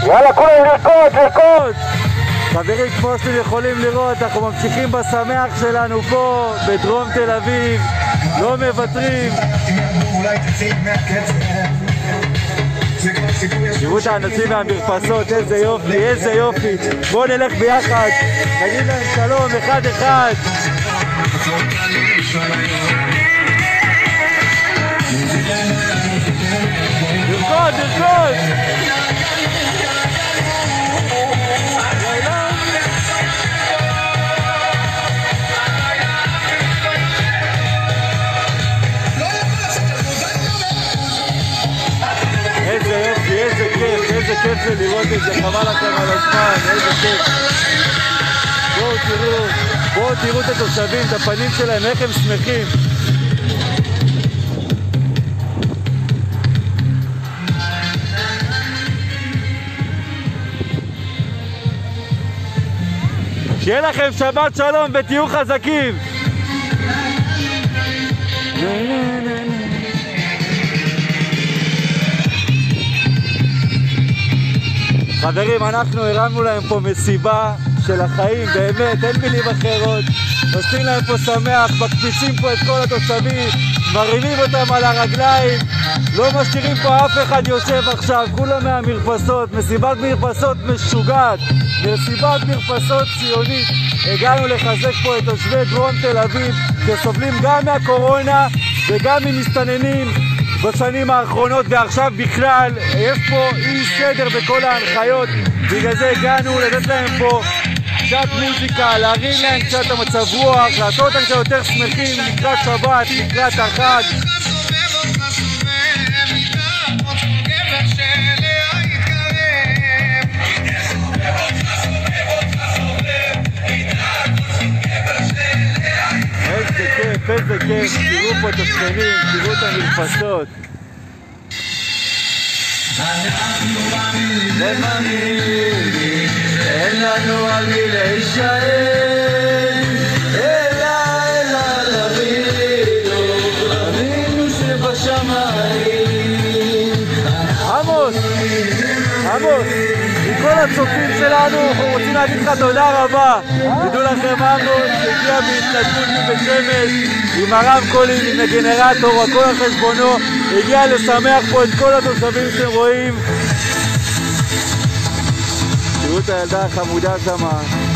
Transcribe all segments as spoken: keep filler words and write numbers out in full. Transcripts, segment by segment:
יאללה, כולם לרקוד, לרקוד! חברים, כמו שאתם יכולים לראות, אנחנו ממשיכים בשמח שלנו פה, בדרום תל אביב, לא מוותרים. תראו את האנשים מהמרפסות, איזה יופי, איזה יופי. בואו נלך ביחד, נגיד להם שלום, אחד אחד. לרקוד, לרקוד! איזה יופי, איזה כיף, איזה כיף זה לראות את זה, חבל לכם על הזמן, איזה כיף. בואו תראו, בואו תראו את התושבים, את הפנים שלהם, איך הם שמחים. שיהיה לכם שבת שלום ותהיו חזקים. חברים, אנחנו הרמנו להם פה מסיבה של החיים, באמת, אין מילים אחרות. עושים להם פה שמח, מקפיצים פה את כל התושבים, מרימים אותם על הרגליים, לא משאירים פה אף אחד יושב עכשיו, כולם מהמרפסות, מסיבת מרפסות משוגעת, מסיבת מרפסות ציונית. הגענו לחזק פה את תושבי דרום תל אביב, שסובלים גם מהקורונה וגם ממסתננים בשנים האחרונות, ועכשיו בכלל יש פה אי סדר בכל ההנחיות. בגלל זה הגענו לתת להם פה קצת מוזיקה, להרים להם קצת המצב רוח, לעשות אותם קצת יותר שמחים לקראת שבת, לקראת החג. איזה כיף, איזה כיף, תראו פה את השכנים, תראו את המרפסות. אין לנו על מי להישאר, אלא אלא לבינו, אבינו שבשמיים. עמוס, עמוס, מכל הצופים שלנו אנחנו רוצים להגיד לך תודה רבה. תדעו לכם, עמוס הגיע בהתנדבות מבית שמש עם הרמקולים, עם הגנרטור, הכל על חשבונו, הגיע לשמח פה את כל התושבים שאתם רואים. תראו את הילדה החמודה שמה.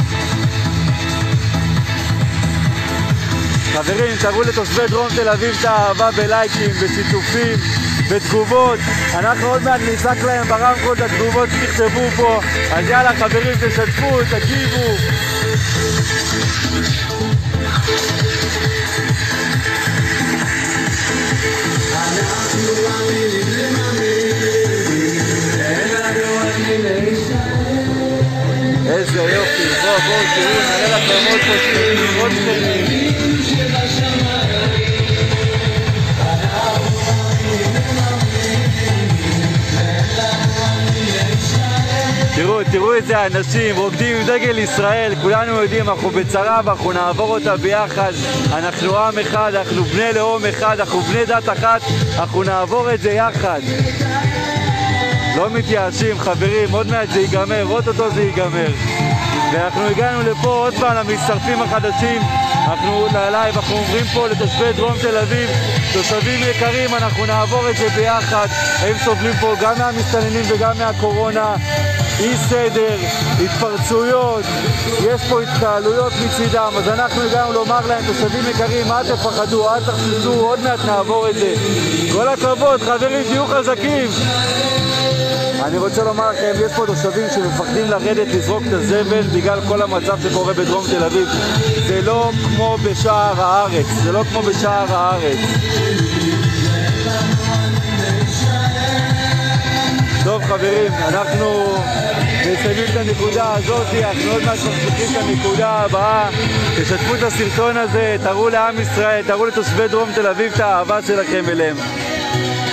חברים, תראו לתושבי דרום תל אביב את האהבה בלייקים, בשיתופים, בתגובות. אנחנו עוד מעט נעסק להם ברמקול את התגובות שתכתבו פה. אז יאללה חברים, תשתפו, תגיבו. איזה יופי, בוא בוא תראו, נראה לכם עוד פה שכנים, עוד שכנים. תראו, תראו את זה, האנשים רוקדים עם דגל ישראל, כולנו יודעים, אנחנו בצרה ואנחנו נעבור אותה ביחד, אנחנו עם אחד, אנחנו בני לאום אחד, אנחנו בני דת אחת, אנחנו נעבור את זה יחד. לא מתייאשים חברים, עוד מעט זה ייגמר, עוד אותו זה ייגמר. ואנחנו הגענו לפה עוד פעם למצטרפים החדשים, אנחנו ללייב, אנחנו אומרים פה לתושבי דרום תל אביב, תושבים יקרים, אנחנו נעבור את זה ביחד. הם סובלים פה גם מהמסתננים וגם מהקורונה, אי סדר, התפרצויות, יש פה התקהלויות מצידם, אז אנחנו הגענו לומר להם, תושבים יקרים, אל תפחדו, אל תחששו, עוד מעט נעבור את זה. כל הכבוד חברים, תהיו חזקים. אני רוצה לומר לכם, יש פה תושבים שמפחדים לרדת לזרוק את הזבל בגלל כל המצב שקורה בדרום תל אביב. זה לא כמו בשער הארץ, זה לא כמו בשער הארץ. טוב חברים, אנחנו מסיימים את הנקודה הזאת, אנחנו עוד מעט ממשיכים את הנקודה הבאה. תשתפו את הסרטון הזה, תראו לעם ישראל, תראו לתושבי דרום תל אביב את האהבה שלכם אליהם.